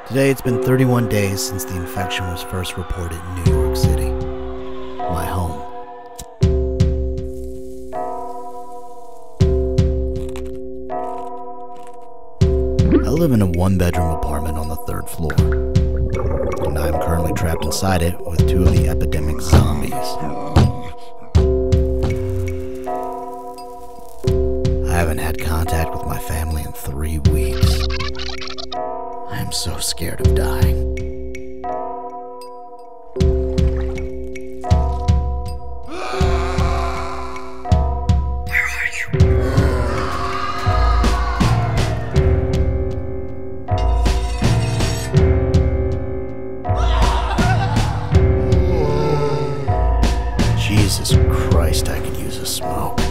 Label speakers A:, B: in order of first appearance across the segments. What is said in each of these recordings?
A: Today it's been 31 days since the infection was first reported in New York City, my home. I live in a one-bedroom apartment on the 3rd floor, and I am currently trapped inside it with 2 of the epidemic zombies. I haven't had contact with my family in 3 weeks. I am so scared of dying. Where are you? Jesus Christ, I could use a smoke.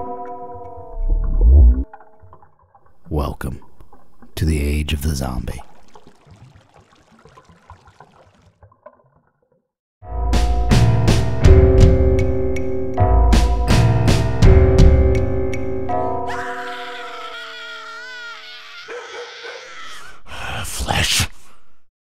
A: Welcome to the age of the zombie.